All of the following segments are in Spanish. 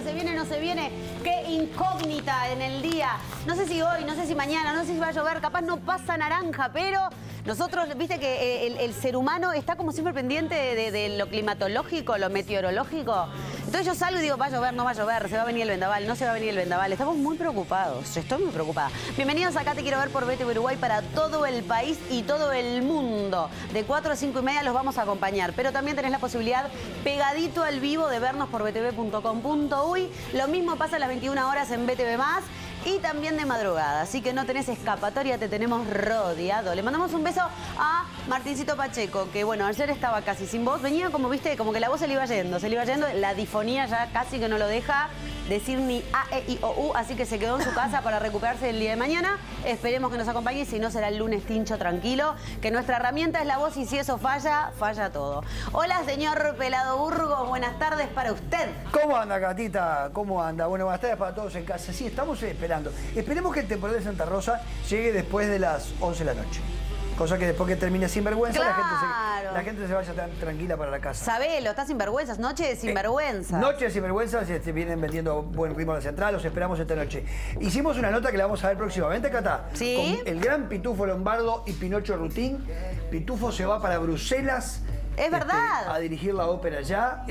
¿Se viene o no se viene? Qué incógnita en el día. No sé si hoy, no sé si mañana, no sé si va a llover, capaz no pasa naranja, pero nosotros, viste que el ser humano está como siempre pendiente de lo climatológico, lo meteorológico. Entonces yo salgo y digo, va a llover, no va a llover, se va a venir el vendaval, no se va a venir el vendaval. Estamos muy preocupados, estoy muy preocupada. Bienvenidos acá, Te Quiero Ver por BTV Uruguay para todo el país y todo el mundo. De 4 a 5 y media los vamos a acompañar, pero también tenés la posibilidad pegadito al vivo de vernos por btv.com.uy. Lo mismo pasa a las 21 horas en BTV+. Y también de madrugada, así que no tenés escapatoria, te tenemos rodeado. Le mandamos un beso a Martincito Pacheco, que bueno, ayer estaba casi sin voz, venía como, viste, como que la voz se le iba yendo, la difonía ya casi que no lo deja decir ni A, E, I, O, U, así que se quedó en su casa para recuperarse el día de mañana. Esperemos que nos acompañe, si no será el lunes tincho tranquilo, que nuestra herramienta es la voz y si eso falla, falla todo. Hola, señor Pelado Burgos, buenas tardes para usted. ¿Cómo anda, Catita? ¿Cómo anda? Bueno, buenas tardes para todos en casa. Sí, estamos esperando. Esperemos que el temporal de Santa Rosa llegue después de las 11 de la noche. Cosa que después que termine Sinvergüenza, claro, la gente se vaya tan tranquila para la casa. Sabelo, está Sinvergüenzas, noche de Sinvergüenzas. Noche de Sinvergüenzas, se vienen vendiendo buen ritmo a la central, los esperamos esta noche. Hicimos una nota que la vamos a ver próximamente, Cata. ¿Sí? Con el gran Pitufo Lombardo y Pinocho Rutín. Pitufo se va para Bruselas. Es verdad. A dirigir la ópera allá.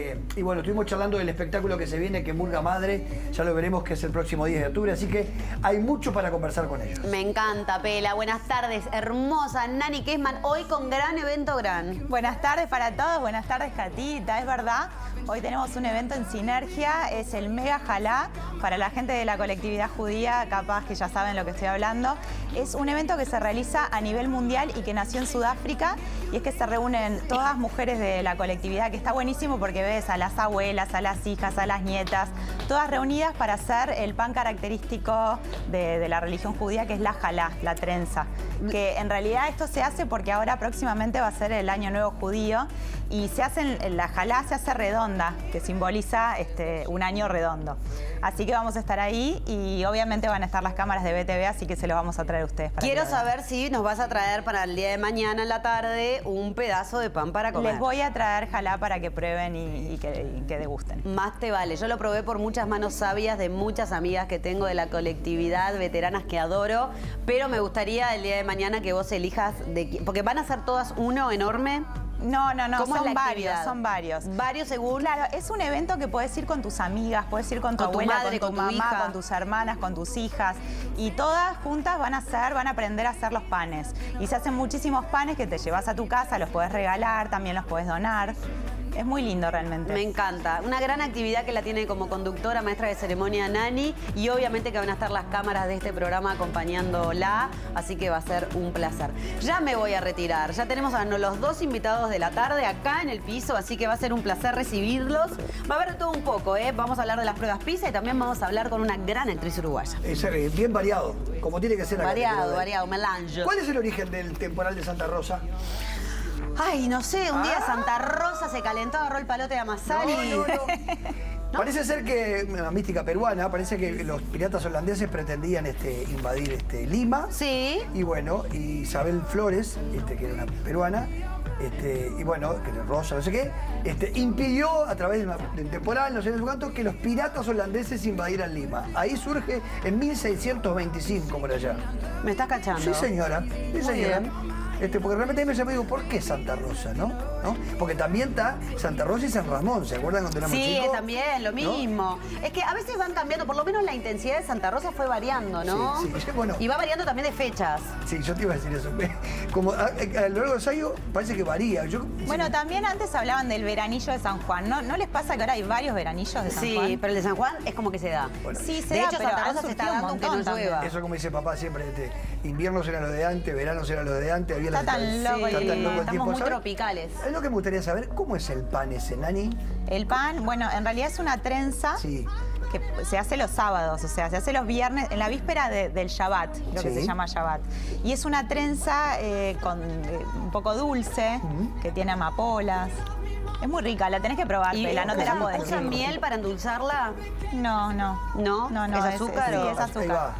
Y bueno, estuvimos charlando del espectáculo que se viene, que Murga Madre, ya lo veremos, que es el próximo 10 de octubre, así que hay mucho para conversar con ellos. Me encanta, Pela. Buenas tardes, hermosa Nani Kesman, hoy con gran evento gran. Buenas tardes para todos, buenas tardes, Catita, es verdad. Hoy tenemos un evento en Sinergia, es el Mega Jalá, para la gente de la colectividad judía, capaz que ya saben lo que estoy hablando. Es un evento que se realiza a nivel mundial y que nació en Sudáfrica, y es que se reúnen todas mujeres de la colectividad, que está buenísimo porque ves a las abuelas, a las hijas, a las nietas, todas reunidas para hacer el pan característico de la religión judía, que es la jalá, la trenza. Que en realidad esto se hace porque ahora próximamente va a ser el Año Nuevo Judío, y la jalá se hace redonda, que simboliza un año redondo. Así que vamos a estar ahí y obviamente van a estar las cámaras de BTV, así que se lo vamos a traer a ustedes. Quiero saber si nos vas a traer para el día de mañana en la tarde un pedazo de pan para comer. Les voy a traer jalá para que prueben y que degusten. Más te vale. Yo lo probé por muchas manos sabias de muchas amigas que tengo de la colectividad, veteranas que adoro, pero me gustaría el día de mañana que vos elijas, porque van a ser todas uno enorme. No, son varios, son varios. Varios según. Claro, es un evento que puedes ir con tus amigas, puedes ir con tu abuela, madre, con tu mamá, hija, con tus hermanas, con tus hijas. Y todas juntas van a aprender a hacer los panes. Y se hacen muchísimos panes que te llevas a tu casa, los puedes regalar, también los puedes donar. Es muy lindo realmente. Me encanta. Una gran actividad que la tiene como conductora, maestra de ceremonia Nani, y obviamente que van a estar las cámaras de este programa acompañándola, así que va a ser un placer. Ya me voy a retirar. Ya tenemos a los dos invitados de la tarde acá en el piso, así que va a ser un placer recibirlos. Va a haber todo un poco, ¿eh? Vamos a hablar de las pruebas PISA y también vamos a hablar con una gran actriz uruguaya. Es bien variado, como tiene que ser. Variado, melange. ¿Cuál es el origen del temporal de Santa Rosa? Ay, no sé, un día Santa Rosa se calentó, agarró el palote de amasar y... No. Parece ser que, una mística peruana, parece que los piratas holandeses pretendían invadir Lima. Sí. Y bueno, Isabel Flores, que era una peruana, y bueno, que era Rosa, no sé qué, impidió a través del temporal, no sé cuánto, que los piratas holandeses invadieran Lima. Ahí surge en 1625 por allá. ¿Me estás cachando? Sí, señora. Sí, señora. Bien. Porque realmente me digo, ¿por qué Santa Rosa, no? Porque también está Santa Rosa y San Ramón, ¿se acuerdan cuando éramos chicos? Sí, también, lo mismo. ¿No? Es que a veces van cambiando, por lo menos la intensidad de Santa Rosa fue variando, ¿no? Sí, bueno. Y va variando también de fechas. Sí, yo te iba a decir eso. Como a lo largo del ensayo parece que varía. Bueno, también antes hablaban del veranillo de San Juan, ¿no les pasa que ahora hay varios veranillos de San Juan? Sí, pero el de San Juan es como que se da. Bueno, sí, se de da, hecho, pero Santa Rosa se está dando aunque no llueva. Eso como dice papá siempre, inviernos eran los de antes, veranos eran los de antes. Está tan loco el tiempo. Estamos muy tropicales. Es lo que me gustaría saber, ¿cómo es el pan ese, Nani? El pan, bueno, en realidad es una trenza. Sí. Que se hace los sábados, o sea, se hace los viernes, en la víspera del Shabbat, lo que se llama Shabbat. Y es una trenza con un poco dulce, que tiene amapolas. Es muy rica, la tenés que probar, Pela, no te la podés ¿Usan miel para endulzarla? No. ¿No? No, ¿Es azúcar? Sí, es azúcar.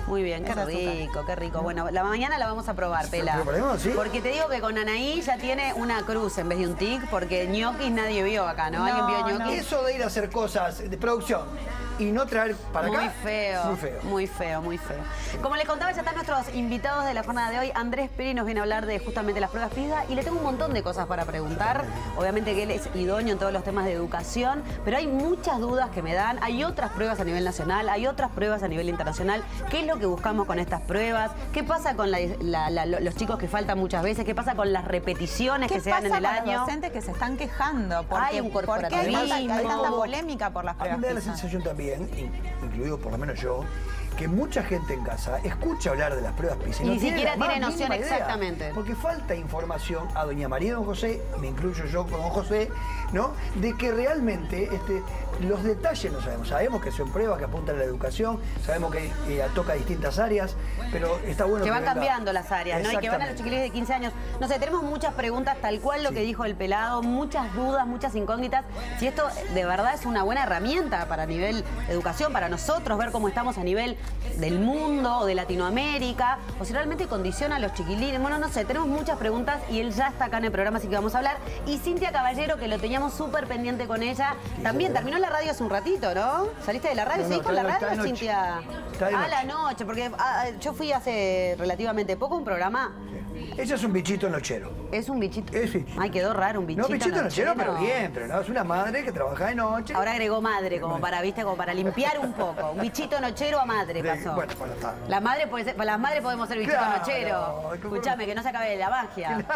Muy bien, qué Ese azúcar. rico, qué rico. Bueno, la mañana la vamos a probar, Pela. ¿Lo probamos, sí? Porque te digo que con Anaí ya tiene una cruz en vez de un tic, porque ñoquis nadie vio acá, ¿no? ¿Alguien vio No. ñoquis? Eso de ir a hacer cosas de producción y no traer para acá. Muy feo. Muy feo. Muy feo, muy feo. Como les contaba, ya están nuestros invitados de la jornada de hoy. Andrés Peri nos viene a hablar de justamente las pruebas PISA y le tengo un montón de cosas para preguntar. Obviamente que él es idóneo en todos los temas de educación, pero hay muchas dudas que me dan. Hay otras pruebas a nivel nacional, hay otras pruebas a nivel internacional. ¿Qué es lo que buscamos con estas pruebas? ¿Qué pasa con los chicos que faltan muchas veces? ¿Qué pasa con las repeticiones que se dan en el ¿Qué pasa con año? los docentes que se están quejando? Hay un ¿Por qué corporativismo. hay tanta polémica por las A mí pruebas me da la PISA? sensación también, incluido por lo menos yo, que mucha gente en casa escucha hablar de las pruebas PISA Y ni no siquiera la más tiene noción mínima idea, exactamente. Porque falta información a doña María y don José, me incluyo yo con don José, ¿no? De que realmente los detalles no sabemos. Sabemos que son pruebas que apuntan a la educación, sabemos que toca distintas áreas, pero está bueno Que van venga. cambiando las áreas, ¿no? Y que van a los Exactamente. chiquillos de 15 años. No sé, tenemos muchas preguntas, tal cual lo que dijo el pelado, muchas dudas, muchas incógnitas. Si esto de verdad es una buena herramienta para nivel educación, para nosotros, ver cómo estamos a nivel del mundo o de Latinoamérica, o si realmente condiciona a los chiquilines. Bueno, no sé, tenemos muchas preguntas y él ya está acá en el programa, así que vamos a hablar. Y Cintia Caballero, que lo teníamos súper pendiente con ella, también terminó la radio hace un ratito, ¿no? ¿Saliste de la radio? No, ¿Seguís con la está de radio, noche. Cintia? Está de A la noche. noche, porque yo fui hace relativamente poco a un programa. Ella es un bichito nochero. Es un bichito. Sí. Ay, quedó raro un bichito. No, bichito nochero, pero nochero. bien, pero no, es una madre que trabaja de noche. Ahora agregó madre, como para, viste, como para limpiar un poco. Un bichito nochero a madre pasó. Bueno, está. Las madres podemos ser bichitos Claro, nocheros. Escúchame, que no se acabe la magia.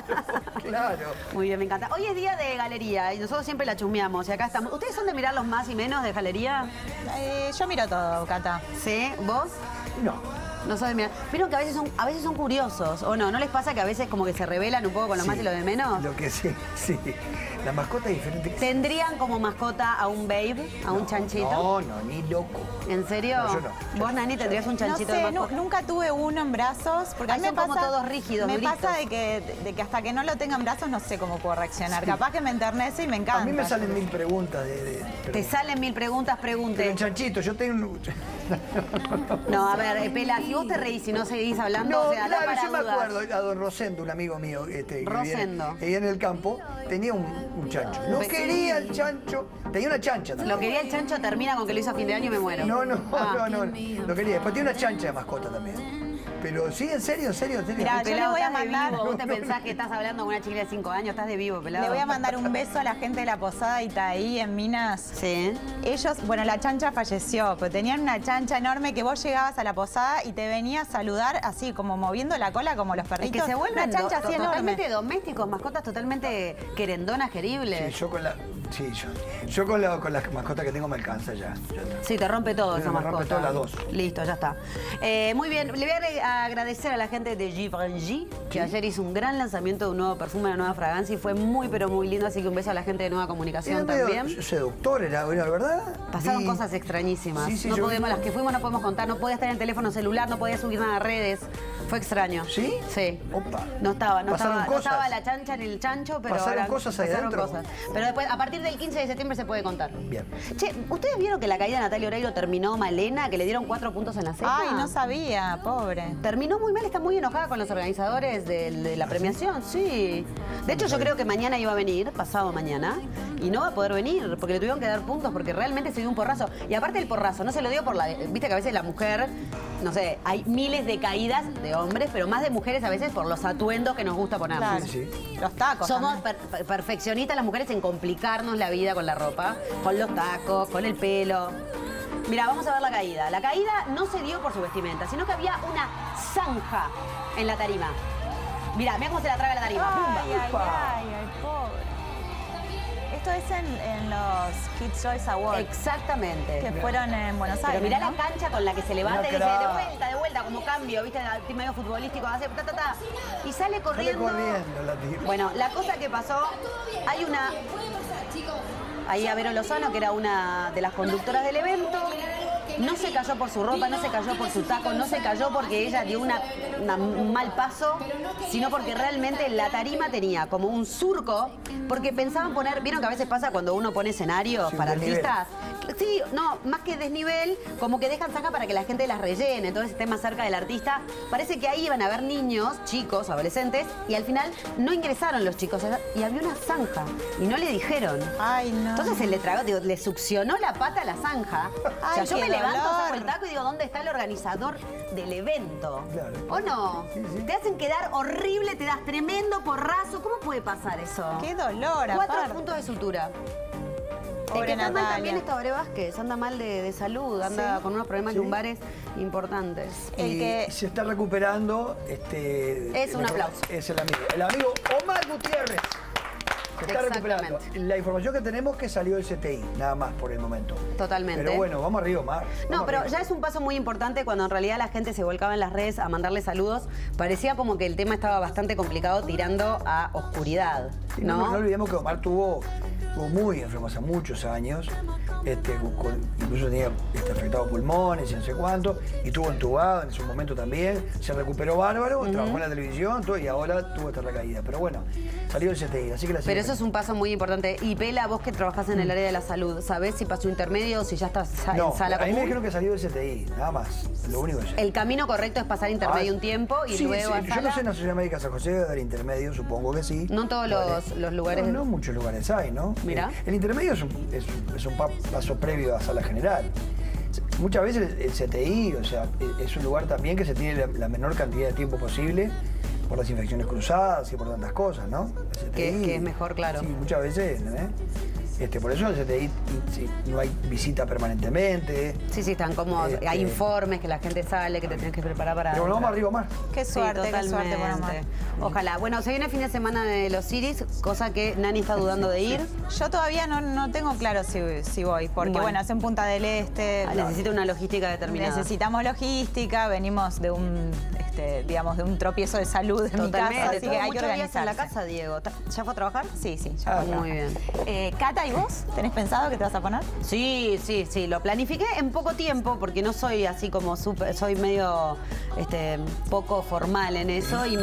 Claro. Muy bien, me encanta. Hoy es día de galería y nosotros siempre la chusmeamos y acá estamos. ¿Ustedes son de mirar los más y menos de galería? Yo miro todo, Cata. ¿Sí? ¿Vos? No. No sabes mirar. Vieron que a veces son curiosos, ¿o no? ¿No les pasa que a veces como que se rebelan un poco con los más y los de menos? Lo que sí. La mascota es diferente. ¿Tendrían como mascota a un babe, a un chanchito? No, ni loco. ¿En serio? No, yo no. ¿Vos, Nani, tendrías un No chanchito de sé, mascota? nunca tuve uno en brazos, porque a Ay, mí me son como pasa, todos rígidos, me duritos. pasa de que hasta que no lo tenga en brazos no sé cómo puedo reaccionar. Capaz que me enternece y me encanta. A mí me salen 1000 preguntas Te salen 1000 preguntas, Pero pregunte. en chanchito, yo tengo un... No, a ver, Pela, si vos te reís y no seguís hablando, No, o sea, da claro, para yo me dudas. acuerdo a don Rosendo, un amigo mío, que Rosendo. vivía en el campo, tenía un chancho. No quería el chancho, tenía una chancha también. Lo quería el chancho, termina con que lo hizo a fin de año y me muero. No, Ah. no, lo quería. Después tiene una chancha de mascota también. Pero sí, en serio. Mirá, yo Pelado, le voy a estás de mandar- vivo. Vos te pensás que estás hablando con una chiquilla de 5 años, estás de vivo, pelado. Le voy a mandar un beso a la gente de la Posada Itaí en Minas. Sí. Ellos, bueno, la chancha falleció, pero tenían una chancha enorme que vos llegabas a la posada y te venía a saludar así, como moviendo la cola como los Es perritos. que se vuelven una chancha así enorme. totalmente domésticos, mascotas totalmente querendonas, queribles. Sí, yo con las mascotas que tengo me alcanza ya. Sí, te rompe todo Sí, esa me rompe mascota. todas las dos. Listo, ya está. Muy bien, le voy a agradecer a la gente de Givenchy, que ayer hizo un gran lanzamiento de un nuevo perfume, una nueva fragancia y fue muy, pero muy lindo. Así que un beso a la gente de Nueva Comunicación también. Seductor era, ¿verdad? Pasaron Vi- cosas extrañísimas. Sí, no yo podemos, vi- las que fuimos no podemos contar, no podía estar en el teléfono celular, no podía subir nada a redes. Fue extraño. ¿Sí? Sí. Opa. No estaba Pasaron cosas. la chancha ni el chancho, pero Pasaron ahora cosas ahí pasaron adentro. cosas. Pero después, a partir del 15 de septiembre se puede contar. Bien. Che, ¿ustedes vieron que la caída de Natalia Oreiro terminó malena, que le dieron 4 puntos en la ceja? Ay, no sabía, pobre. Terminó muy mal, está muy enojada con los organizadores de la premiación, sí. De hecho, yo creo que mañana iba a venir, pasado mañana, y no va a poder venir, porque le tuvieron que dar puntos, porque realmente se dio un porrazo. Y aparte el porrazo, no se lo dio por la... Viste que a veces la mujer, no sé, hay miles de caídas de hombres, pero más de mujeres a veces por los atuendos que nos gusta ponernos. Claro. Sí. Los tacos. Somos también. perfeccionistas las mujeres en complicarnos la vida con la ropa, con los tacos, con el pelo. Mira, vamos a ver la caída. La caída no se dio por su vestimenta, sino que había una zanja en la tarima. Mira cómo se la traga la tarima. ¡Pumba! Ay, pobre. Esto es en los Kids' Choice Awards, Exactamente. que fueron en Buenos Pero Aires, mirá ¿no? la cancha con la que se levanta y dice, Una de vuelta, como cambio, ¿viste? El team medio futbolístico, hace ta, ta, ta. Y sale Sale corriendo. corriendo la tía. Bueno, la cosa que pasó, hay una... Ahí a Vero Lozano, que era una de las conductoras del evento, no se cayó por su ropa, no se cayó por su taco, no se cayó porque ella dio un mal paso, sino porque realmente la tarima tenía como un surco, porque pensaban poner, vieron que a veces pasa cuando uno pone escenarios para artistas. Sí, no, más que desnivel, como que dejan zanja para que la gente las rellene, entonces esté más cerca del artista. Parece que ahí iban a haber niños, chicos, adolescentes, y al final no ingresaron los chicos, y había una zanja, y no le dijeron. Ay, no. Entonces él le tragó, digo, le succionó la pata a la zanja. O sea, Ay, yo me qué levanto, dolor. saco el taco y digo, ¿dónde está el organizador del evento? Claro. ¿O no? Sí, sí. Te hacen quedar horrible, te das tremendo porrazo. ¿Cómo puede pasar eso? Qué dolor, 4 aparte. puntos de sutura. El Pobre que está mal Natalia. también es Tabaré Vázquez, anda mal de salud, anda Sí. con unos problemas Sí. lumbares importantes. El Y que- se está recuperando. Es un aplauso. Es el amigo Omar Gutiérrez. Se está recuperando. Exactamente. La información que tenemos es que salió el CTI, nada más por el momento. Totalmente. Pero bueno, vamos arriba, Omar. No, Vamos pero arriba. ya es un paso muy importante cuando en realidad la gente se volcaba en las redes a mandarle saludos. Parecía como que el tema estaba bastante complicado tirando a oscuridad, Sí, ¿no? no olvidemos que Omar tuvo muy enfermo hace muchos años, incluso tenía afectado pulmones y no sé cuánto, y estuvo entubado en su momento también, se recuperó bárbaro, trabajó en la televisión todo, y ahora tuvo esta recaída. Pero bueno, salió el CTI, así que la Pero eso es un paso muy importante. Y Pela, vos que trabajás en el área de la salud, ¿sabés si pasó intermedio o si ya estás No, en sala a mí me común? dijeron que salió el CTI, nada más, lo único que sé. El camino correcto es pasar intermedio Ah, un tiempo y sí, luego a sí, yo sala. no sé en la Sociedad Médica San José debe haber intermedio, supongo que sí. No en todos los lugares. No muchos lugares hay, ¿no? Mirá. El intermedio es un paso previo a sala general. Muchas veces el CTI, o sea, es un lugar también que se tiene la menor cantidad de tiempo posible por las infecciones cruzadas y por tantas cosas, ¿no? El CTI, Que es mejor, claro. Sí, muchas veces, ¿no? Por eso en el CTI sí, no hay visita permanentemente. Sí, están como... Hay informes que la gente sale, que te tienes que preparar para... Pero bueno, vamos arriba, Omar. Qué Sí, suerte, qué suerte por totalmente. Omar. Ojalá. Bueno, se viene el fin de semana de los Iris, cosa que Nani está dudando de ir. Yo todavía no tengo claro si voy, porque bueno, es en Punta del Este. Necesita una logística determinada. Necesitamos logística, venimos de un, digamos, de un tropiezo de salud en mi Totalmente. casa, así que hay que Muchos días organizarse. en la casa, Diego. ¿Ya fue a trabajar? Sí, ya fue a Muy bien. trabajar. Cata, ¿y vos? ¿Tenés pensado que te vas a poner? Sí. Lo planifiqué en poco tiempo porque no soy así como súper... Soy medio poco formal en eso y me...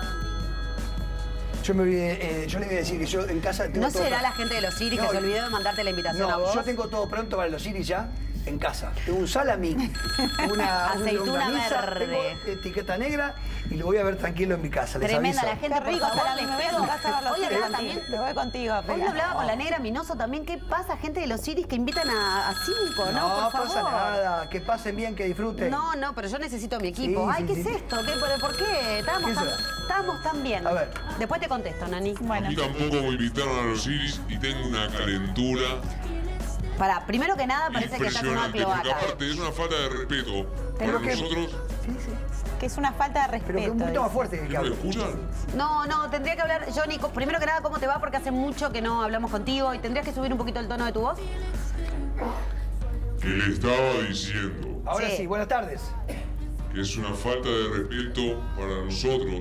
Yo me olvidé, yo le voy a decir que yo en casa tengo ¿No todo será pronto. la gente de los Iris No, que se olvidó de mandarte la invitación a No, vos? yo tengo todo pronto para los Iris ya en casa. Tengo un salami, una Aceituna longaniza, verde. tengo etiqueta negra y lo voy a ver tranquilo en mi casa. Les Tremenda aviso. la gente, Qué por rico, favor, salami, les me voy a pido. tu casa a ver los Hoy Iris hablaba también. también... Me voy contigo, Hoy Pela. hablaba con la negra Minoso también. ¿Qué pasa, gente de los Iris que invitan a 5, no? No Por favor. pasa nada, que pasen bien, que disfruten. No, pero yo necesito mi equipo. Sí, Ay, sí, ¿qué sí. es esto? ¿Por qué? Estábamos tan bien. A ver. Después te contesto, Nani. Bueno, A mí tampoco me invitaron a los Iris y tengo una calentura Pará, primero que nada parece que estás en una impresionante, porque cloaca. aparte es una falta de respeto para que- nosotros. que es una falta de respeto. Pero que un poquito más dice. fuerte que ¿No me hable. escuchan? No, tendría que hablar, Johnny, primero que nada, ¿cómo te va? Porque hace mucho que no hablamos contigo y tendrías que subir un poquito el tono de tu voz. Que le estaba diciendo Ahora Sí. sí, buenas tardes. que es una falta de respeto para nosotros,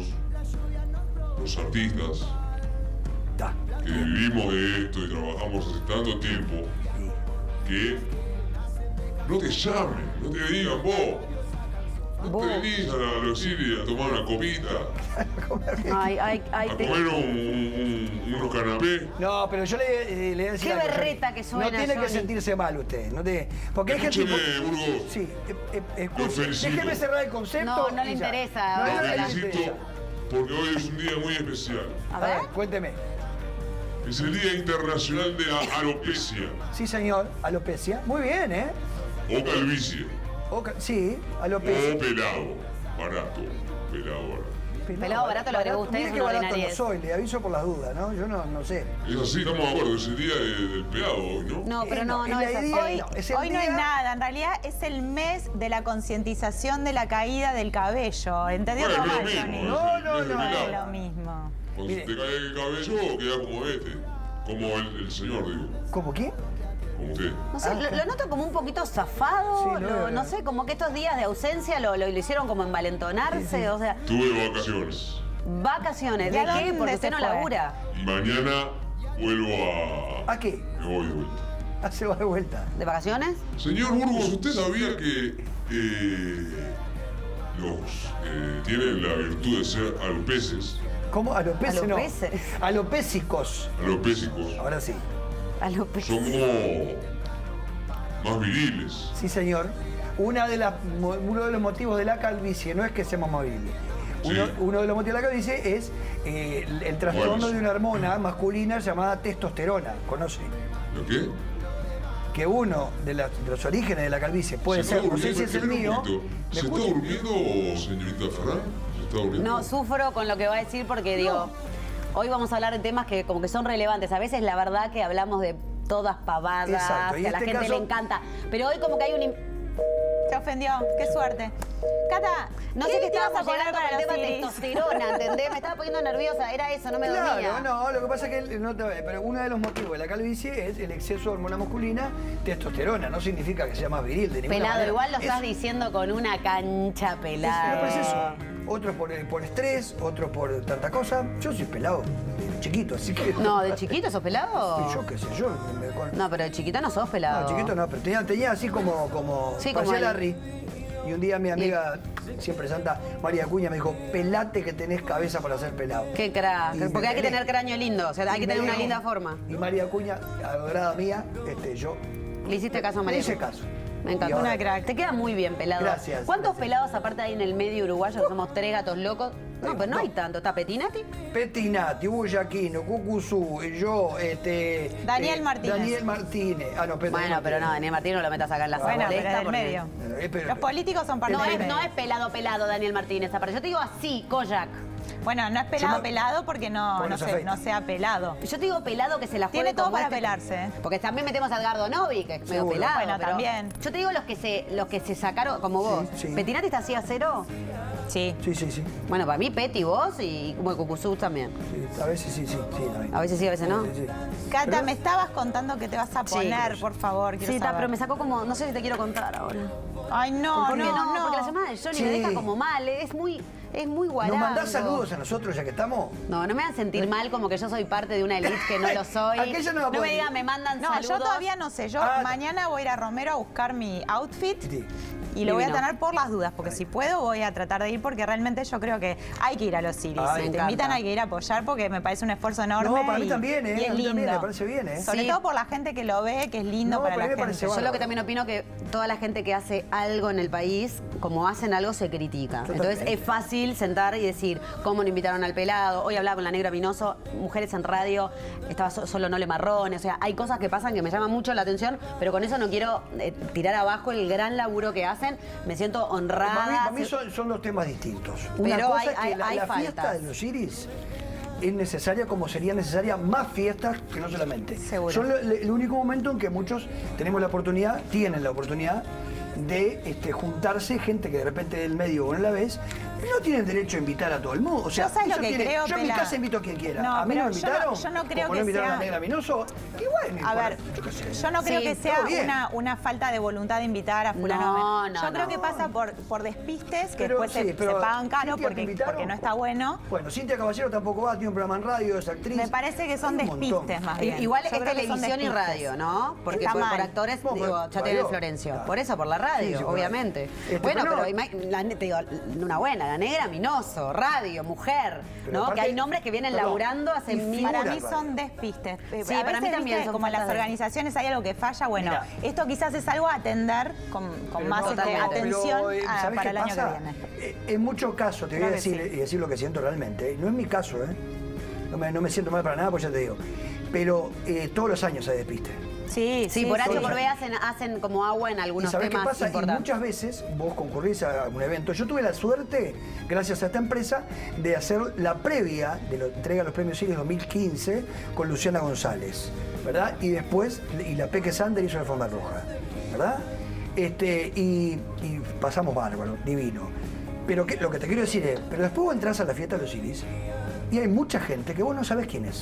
los artistas, Da. que vivimos de esto y trabajamos hace tanto tiempo, que no te llamen, no te digan vos. No Vos. te venís a los Iris a tomar una copita, Ay, a comer unos canapés. No, pero yo le voy a decir Qué algo, berreta Johnny. que suena, No tiene que Johnny. sentirse mal usted. Porque hay gente... Escúcheme, Burgos. Sí, Lo escuche. felicito. Déjeme cerrar el concepto. No, no y le ya. interesa, No, vamos, no Te le felicito interesa. porque hoy es un día muy especial. A ver. Cuénteme. Es el Día Internacional de la Alopecia Sí, señor. Alopecia. Muy bien, ¿eh? o calvicie Sí, o alopecia. pelado, barato, pelado barato. Pelado barato lo agregó usted, Mire es que una barato no ordinariedad. soy, le aviso por las dudas, ¿no? Yo no sé. Es así, estamos de acuerdo, es el día del pelado hoy, ¿no? No, pero no es es la así. idea, es el Hoy no día- es nada, en realidad es el mes de la concientización de la caída del cabello. ¿Entendió Bueno, todo es mal, lo mismo, Johnny? No, es no, el no, No es pelado. lo mismo. Cuando se Mire. te cae el cabello, queda como este, como el señor, digo, ¿Cómo quién? como usted. No sé, lo noto como un poquito zafado, Sí, lo veo, no sé, como que estos días de ausencia lo hicieron como envalentonarse, o sea, Tuve vacaciones vacaciones. ¿Y ¿De a qué? dónde Porque se usted no fue? labura. y mañana vuelvo ¿A qué? Me voy de vuelta. Se va de vuelta. ¿De vacaciones? Señor Burgos, ¿usted sabía que tienen la virtud de ser alopeces? ¿Cómo? Alopeces no. Alopeces. Alopésicos. Alopésicos. Ahora sí. Alopecia. Son como más viriles. Sí, señor. Uno de los motivos de la calvicie no es que seamos más viriles. Uno de los motivos de la calvicie es el trastorno de una hormona masculina llamada testosterona. ¿Conoce? ¿Lo qué? Que uno de los orígenes de la calvicie puede ser, no sé si es el mío. ¿Se está durmiendo, señorita Farán? ¿Se está durmiendo? No, sufro con lo que va a decir porque digo, hoy vamos a hablar de temas que como que son relevantes. A veces la verdad que hablamos de todas pavadas, Exacto. Y que a la este gente caso- le encanta. Pero hoy como que hay un... Te ofendió, qué suerte. Cata, No sé qué te vas estábamos a poner llegando con el para tema los Iris? testosterona, ¿entendés? Me estaba poniendo nerviosa, era eso, no me dormía. Claro, no, lo que pasa es que no te ve, pero uno de los motivos de la calvicie es el exceso de hormona masculina, testosterona. No significa que sea más viril de ninguna Pelado, manera. igual lo estás Es- diciendo con una cancha pelada. Pero es eso. Otros por estrés, otros por tanta cosa. Yo soy pelado, de chiquito, así que... No, ¿de chiquito sos pelado? Yo qué sé, yo... No, pero de chiquito no sos pelado. No, chiquito no, pero tenía así como Sí, parecía como él. Larry. Y un día mi amiga, siempre santa, María Acuña, me dijo, pelate que tenés cabeza para ser pelado. Qué crack. Y me Porque hay que pelé. tener cráneo lindo, o sea, hay Y que me tener una dijo- linda forma. Y María Acuña, adorada mía, yo... Le hiciste caso a Le María. hice caso. Me encanta. Y ahora- Una crack. Te queda muy bien pelado. Gracias, ¿Cuántos gracias. pelados aparte hay en el medio uruguayo que somos tres gatos locos? No, pero no hay tanto. ¿Está Petinati? Petinati, Buyaquino, Cucuzú, yo, Daniel Martínez. Daniel Martínez. Ah, no, Bueno, pero no, Daniel Martínez no lo metas acá en la Bueno, pero molesta es del porque- medio. Pero- Los políticos son parte No del es, medio. no es pelado Daniel Martínez, pero yo te digo así, Kojak. Bueno, no es pelado porque no Porque no se sé, afeita. no sea pelado. Yo te digo pelado que se la juegue Tiene todo como para pelarse. Porque también metemos a Edgardo Novi, que es medio Seguro. pelado. Bueno, pero también. Yo te digo los que se sacaron, como vos. Sí, sí. ¿Petinati está así a cero? Sí. Sí. Bueno, para mí Peti, vos y como Cucuzú también. Sí, a veces sí. también. A veces sí, a veces no. Sí. Cata, Pero- me estabas contando que te vas a Sí. poner, por favor. Quiero Sí, está, saber. pero me sacó como, no sé si te quiero contar ahora. Ay, no, Porque no. porque la llamada de Johnny Sí. me deja como mal, es muy guarango. ¿Nos mandás saludos a nosotros ya que estamos? No, no me hagan sentir mal como que yo soy parte de una elite que no lo soy. Aquella no la No me puedo- digan, me mandan No, saludos. yo todavía no sé. Yo Ah, mañana voy a ir a Romero a buscar mi outfit Sí. y lo voy a Divino. tener por las dudas, porque si puedo voy a tratar de ir porque realmente yo creo que hay que ir a los Iris. Ay, Si me te encanta. invitan hay que ir a apoyar porque me parece un esfuerzo enorme. No, para mí y- también, ¿eh? Y es A mí lindo. también, me parece bien, ¿eh? Sobre Sí. todo por la gente que lo ve, que es lindo No, para para la mí me parece gente. bárbaro. Yo lo que también opino que toda la gente que hace algo en el país, como hacen algo, se critica. Totalmente. Entonces es fácil sentar y decir, ¿cómo no invitaron al pelado? Hoy hablaba con la Negra Minoso, mujeres en radio, estaba solo Nole Marrone. O sea, hay cosas que pasan que me llaman mucho la atención, pero con eso no quiero tirar abajo el gran laburo que hacen. Me siento honrada. Para mí son dos temas distintos. Una Pero cosa hay- es que hay la fiesta faltas. de los Iris es necesaria como sería necesaria más fiestas que no solamente. Seguro. Son el único momento en que muchos tienen la oportunidad de juntarse, gente que de repente del medio o no la ves, no tienen derecho a invitar a todo el mundo. O sea, Yo sabes lo eso que tiene- creo, yo en mi Pela. casa invito a quien quiera. No, a mí no me pero yo no- invitaron. yo no creo como que no invitaron a sea- la Negra Minoso, igual me A ver, importa, yo qué sé. yo no creo Sí, que sea todo bien. una falta de voluntad de invitar a fulano. No, no, yo creo no. que pasa por despistes que Pero después sí, se pero pagan caro Cintia, ¿te porque invitaron? no está bueno. Bueno, Cintia Caballero tampoco va, tiene un programa en radio, es actriz. Me parece que son Hay un montón. despistes más bien. Igual Yo es creo que son televisión y despistes. radio, ¿no? Porque Está por mal. actores, No, digo, pero ya tiene radio, Florencio. claro. Por eso, por la radio, Sí, por obviamente. radio. Bueno, Pero no- te digo, una buena, la Negra Minoso, radio, mujer, Pero ¿no? aparte- que hay nombres que vienen perdón, laburando hace y mil Para Figura, mí son despistes. Sí, A para mí veces, también viste, son como en las faltas de- organizaciones hay algo que falla, bueno, Mira. esto quizás es algo a atender con Pero más no, totalmente. atención pero, ¿sabés para qué el año pasa? que viene. En muchos casos, te voy Creo a que decir sí. y decir lo que siento realmente. No es mi caso, ¿eh? No me siento mal para nada, pues ya te digo. Pero todos los años hay despiste. Sí, Sí, por H sí. por B hacen como agua en ¿Y algunos sabés qué temas pasa? Y importantes. muchas veces vos concurrís a un evento. Yo tuve la suerte, gracias a esta empresa, de hacer la previa de la entrega de los premios Iris 2015 con Luciana González, ¿verdad? Y después, y la Peque Sander hizo la alfombra roja, ¿verdad? Y pasamos bárbaro, divino. Pero lo que te quiero decir es, pero después vos entras a la fiesta de los Iris y hay mucha gente que vos no sabés quién es.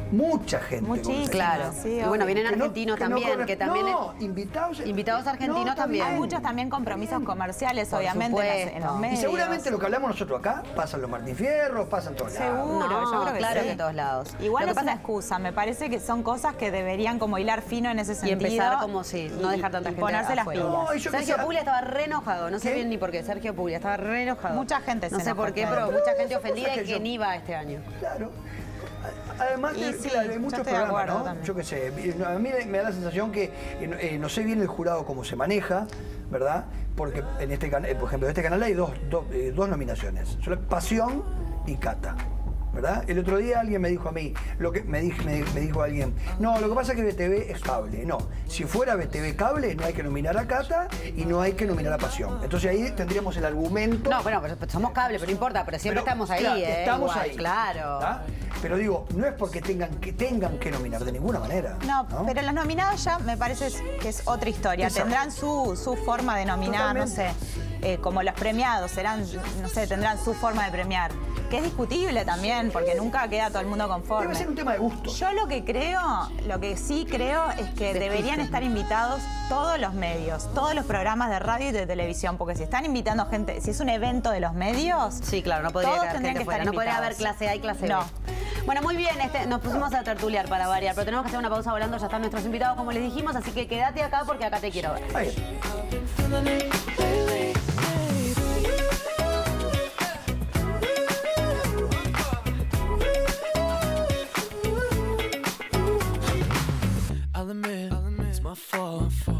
mucha gente. Muchísimo. Claro. Sí, y bueno, obvio. vienen argentinos también, que también... No, invitados argentinos también. Hay muchos también compromisos comerciales, Por obviamente, en los supuesto. medios. Y seguramente lo que hablamos nosotros acá, pasan los Martín Fierros, pasan todos lados. Seguro, No, yo creo que claro sí. que en todos lados. Igual Lo no que es una pasa- excusa, me parece que son cosas que deberían como hilar fino en ese Y sentido. empezar como si, no dejar tanta y gente ponerse las afuera. pilas. No, y yo que Sergio sé- Puglia estaba re enojado, no sé ¿Qué? bien ni por qué. Sergio Puglia estaba re enojado. Mucha gente No se sé enojó por qué, este pero año. mucha gente ofendida Cosas y que que yo- ni iba este año. Claro. Además, Y sí, claro, hay yo muchos estoy de programas, acuerdo ¿no? también. Yo qué sé, a mí me da la sensación que no sé bien el jurado cómo se maneja, ¿verdad? Porque en este canal, por ejemplo, en este canal hay dos nominaciones, Pasión y Cata. ¿Verdad? El otro día alguien me dijo a mí, me dijo alguien, no, lo que pasa es que BTV es cable. No, si fuera BTV cable no hay que nominar a Cata y no hay que nominar a Pasión. Entonces ahí tendríamos el argumento. No, bueno, pero somos cable, pero no importa, pero siempre Pero, estamos ahí, claro, ¿eh? Estamos Igual, ahí. claro. ¿verdad? Pero digo, no es porque tengan que nominar de ninguna manera. No, pero los nominados ya me parece que es otra historia. Exacto. Tendrán su forma de nominar, Totalmente. no sé, como los premiados, no sé, tendrán su forma de premiar. Que es discutible también, porque nunca queda todo el mundo conforme. Debe ser un tema de gusto. Yo lo que sí creo es que deberían estar invitados todos los medios, todos los programas de radio y de televisión, porque si están invitando gente, si es un evento de los medios, Sí, claro, no podría todos quedar tendrían gente que fuera. estar No podría haber invitados. clase A y clase B. No. Bueno, muy bien, nos pusimos a tertuliar para variar, pero tenemos que hacer una pausa volando, ya están nuestros invitados como les dijimos, así que quédate acá porque acá te quiero ver. Ahí. I'll admit, it's my fault.